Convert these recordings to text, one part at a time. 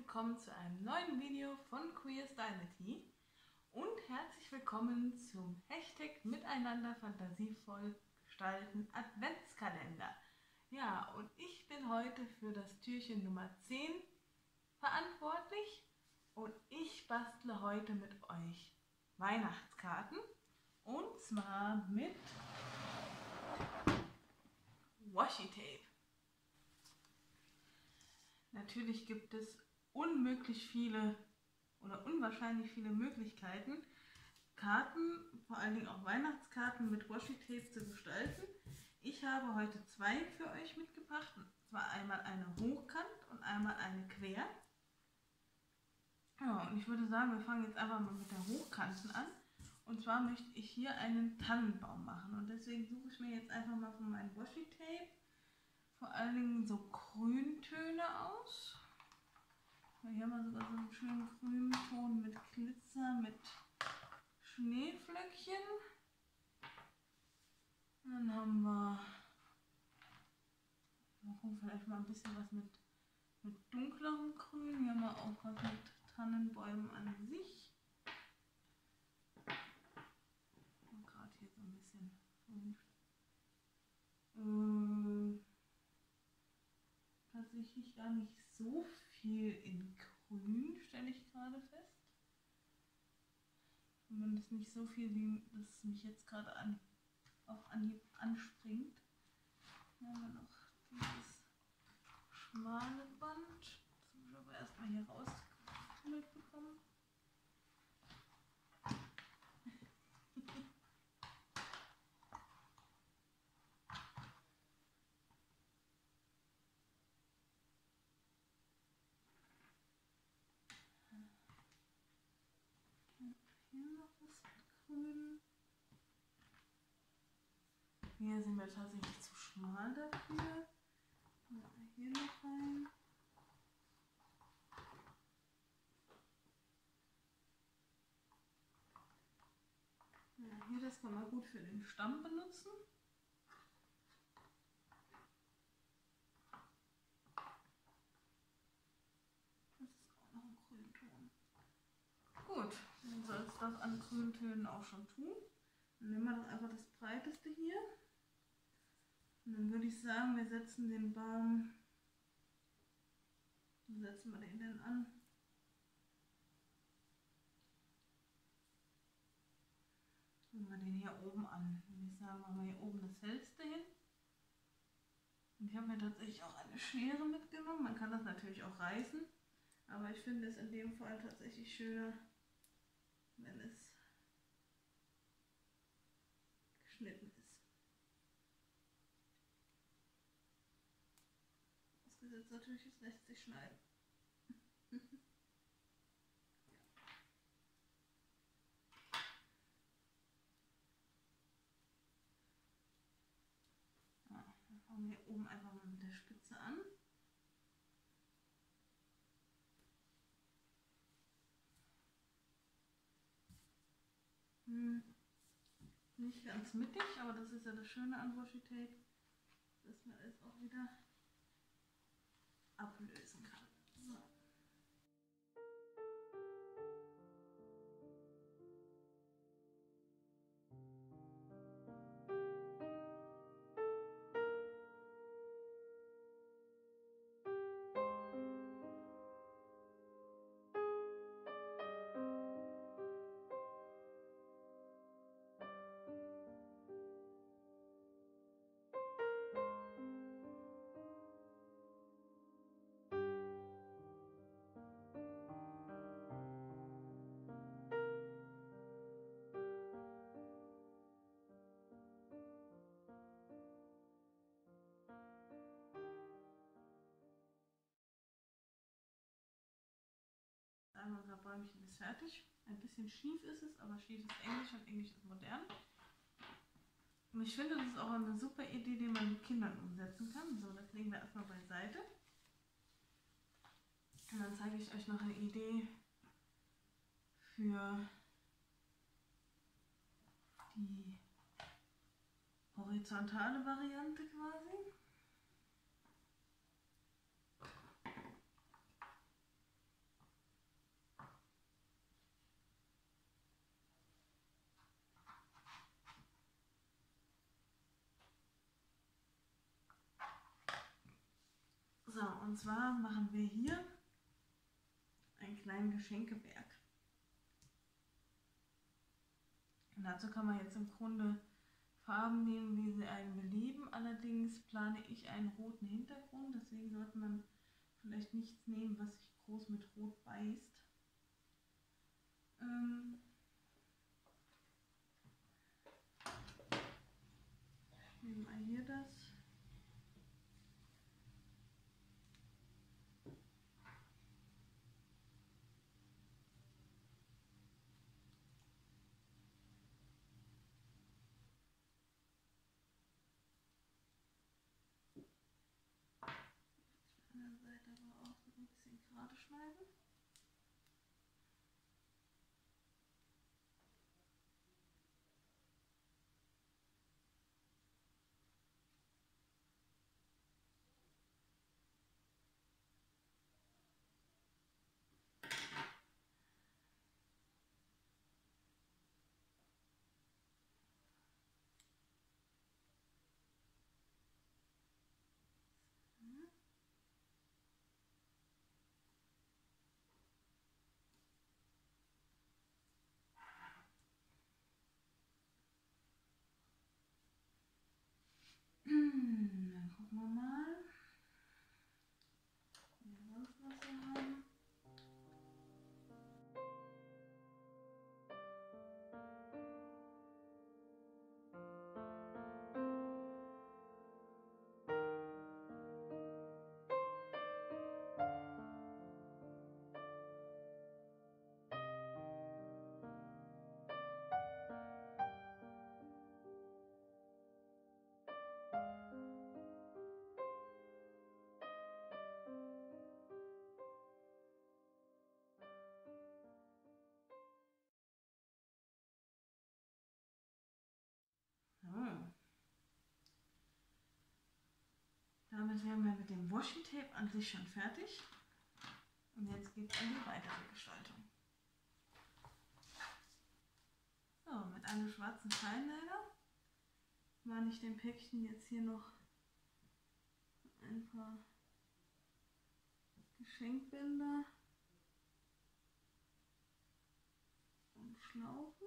willkommen zu einem neuen Video von Queer Stylity und herzlich willkommen zum Hashtag Miteinander fantasievoll gestalten Adventskalender. Ja, und ich bin heute für das Türchen Nummer 10 verantwortlich und ich bastle heute mit euch Weihnachtskarten und zwar mit Washi Tape. Natürlich gibt es unwahrscheinlich viele Möglichkeiten, Karten, vor allen Dingen auch Weihnachtskarten mit Washi Tape zu gestalten. Ich habe heute zwei für euch mitgebracht, und zwar einmal eine hochkant und einmal eine quer. Ja, und ich würde sagen, wir fangen jetzt einfach mal mit der Hochkanten an. Und zwar möchte ich hier einen Tannenbaum machen und deswegen suche ich mir jetzt einfach mal von meinem Washi Tape vor allen Dingen so Grüntöne aus. Hier haben wir sogar so einen schönen grünen Ton mit Glitzer, mit Schneeflöckchen. Dann haben wir vielleicht mal ein bisschen was mit dunklerem Grün. Hier haben wir auch was mit Tannenbäumen an sich. Und gerade hier so ein bisschen tatsächlich gar nicht so viel in Grün, stelle ich gerade fest. Zumindest nicht so viel, wie das mich jetzt gerade auf Anhieb anspringt. Hier haben wir noch dieses schmale Band. Das muss ich aber erstmal hier rausgefummelt bekommen. Hier noch was mit Grün. Hier sind wir tatsächlich zu schmal dafür. Hier noch rein. Ja, hier, das kann man gut für den Stamm benutzen. Das ist auch noch ein Grünton. Gut, dann soll es das an Grüntönen auch schon tun. Dann nehmen wir doch einfach das breiteste hier. Und dann würde ich sagen, wir setzen den Baum, setzen wir den denn an? Nehmen wir den hier oben an. Würde ich sagen, machen wir hier oben das hellste hin. Und ich habe mir tatsächlich auch eine Schere mitgenommen. Man kann das natürlich auch reißen, aber ich finde es in dem Fall tatsächlich schöner, wenn es geschnitten ist. Vorausgesetzt natürlich, es lässt sich schneiden. Ja, dann fangen wir hier oben einfach mal mit der Spitze an. Nicht ganz mittig, aber das ist ja das Schöne an Washi Tape, dass man es auch wieder ablösen kann. So. Einmal unser Bäumchen ist fertig. Ein bisschen schief ist es, aber schief ist Englisch und Englisch ist modern. Und ich finde, das ist auch eine super Idee, die man mit Kindern umsetzen kann. So, das legen wir erstmal beiseite. Und dann zeige ich euch noch eine Idee für die horizontale Variante quasi. und zwar machen wir hier einen kleinen Geschenkeberg. Und dazu kann man jetzt im Grunde Farben nehmen, wie sie einem belieben. Allerdings plane ich einen roten Hintergrund, deswegen sollte man vielleicht nichts nehmen, was sich groß mit Rot beißt. Nehmen wir hier das. An der Seite aber auch so ein bisschen gerade schneiden. Dann gucken wir mal, wie wir sonst noch so haben. So. Damit wären wir mit dem Washi-Tape an sich schon fertig. Und jetzt geht es an die weitere Gestaltung. So, mit einem schwarzen Feinliner mache ich dem Päckchen jetzt hier noch ein paar Geschenkbänder und Schlaufen.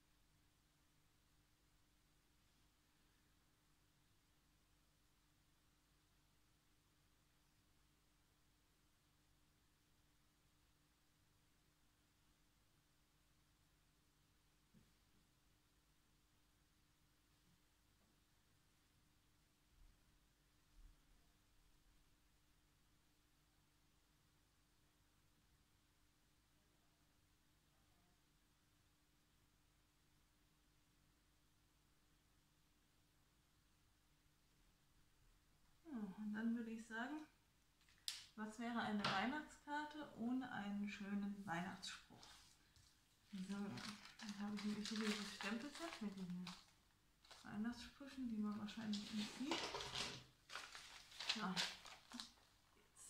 Und dann würde ich sagen, was wäre eine Weihnachtskarte ohne einen schönen Weihnachtsspruch? So, dann habe ich nämlich hier dieses Stempelset mit diesen Weihnachtssprüchen, die man wahrscheinlich nicht sieht. Ja, jetzt.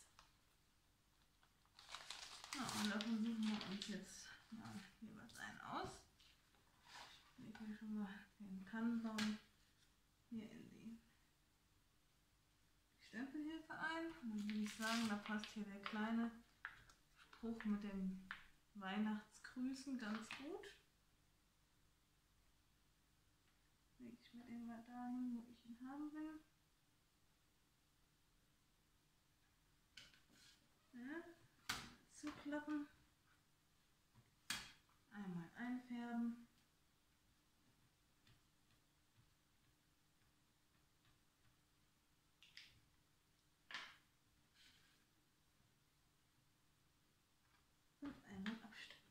Ja, und davon suchen wir uns jetzt mal jeweils einen aus. Ich lege hier schon mal den Tannenbaum hier in die Stempelhilfe ein. Und dann würde ich sagen, da passt hier der kleine Spruch mit dem Weihnachtsgrüßen ganz gut. Lege ich mir den mal dahin, wo ich ihn haben will. Ja, zuklappen. Einmal einfärben. Und einmal abstempeln.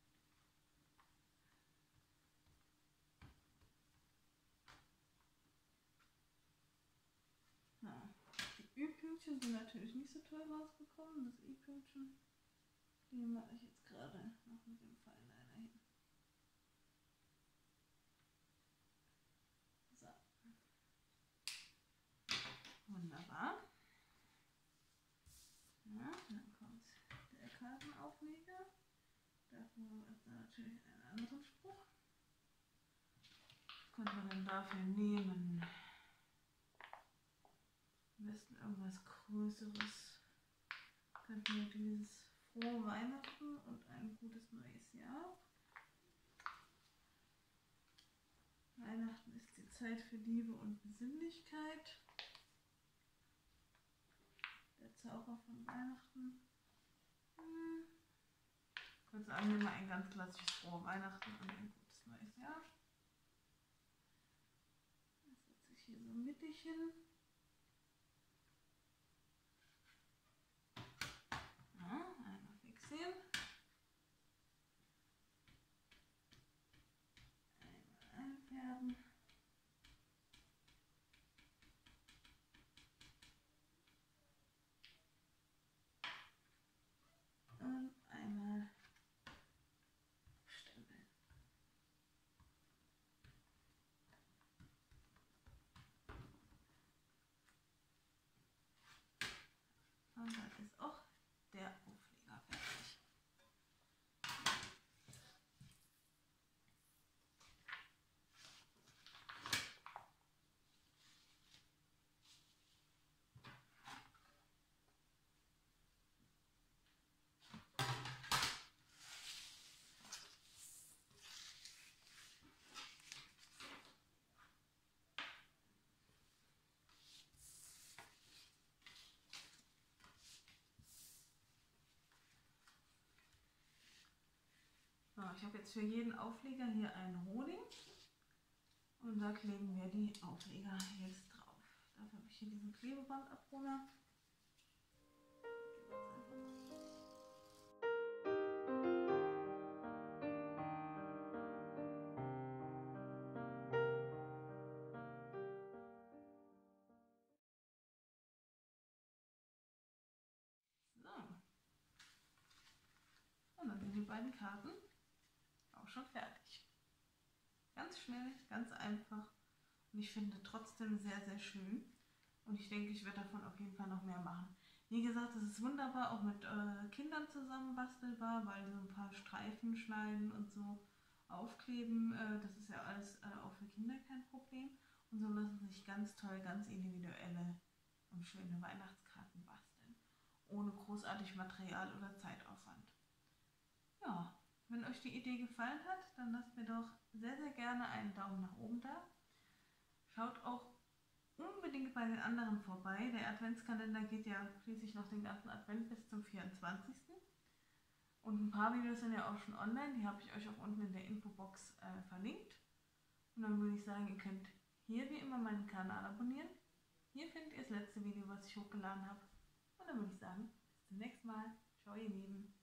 Ja. Die Ü-Pünktchen sind natürlich nicht so toll rausgekommen. Das I-Pünktchen, die mache ich jetzt gerade noch mit dem Feinliner hin. So. Wunderbar. Ja, dann kommt der Kartenaufleger. Dafür ist dann natürlich ein anderer Spruch. Was könnte man denn dafür nehmen? Am besten irgendwas Größeres. könnt ihr dieses frohe Weihnachten und ein gutes neues Jahr. Weihnachten ist die Zeit für Liebe und Besinnlichkeit. Der Zauber von Weihnachten. Ich würde sagen, wir mal ein ganz klassisches frohe Weihnachten und ein gutes neues Jahr. Das setze ich hier so mittig hin. Ja, einmal fixieren. Einmal einfärben. Und einmal stempeln. Und dann ist auch der Aufleger fertig. So, ich habe jetzt für jeden Aufleger hier einen Honig und da kleben wir die Aufleger jetzt drauf. Dafür habe ich hier diesen Klebebandabrunder. So. Und dann sind die beiden Karten auch schon fertig. Ganz schnell, ganz einfach und ich finde trotzdem sehr, sehr schön. Und ich denke, ich werde davon auf jeden Fall noch mehr machen. Wie gesagt, es ist wunderbar auch mit Kindern zusammen bastelbar, weil so ein paar Streifen schneiden und so aufkleben, das ist ja alles auch für Kinder kein Problem. Und so lassen sich ganz toll, ganz individuelle und schöne Weihnachtskarten basteln. Ohne großartig Material oder Zeitaufwand. Ja, wenn euch die Idee gefallen hat, dann lasst mir doch sehr, sehr gerne einen Daumen nach oben da. Schaut auch unbedingt bei den anderen vorbei. Der Adventskalender geht ja schließlich noch den ganzen Advent bis zum 24. Und ein paar Videos sind ja auch schon online. Die habe ich euch auch unten in der Infobox verlinkt. Und dann würde ich sagen, ihr könnt hier wie immer meinen Kanal abonnieren. Hier findet ihr das letzte Video, was ich hochgeladen habe. Und dann würde ich sagen, bis zum nächsten Mal. Ciao, ihr Lieben.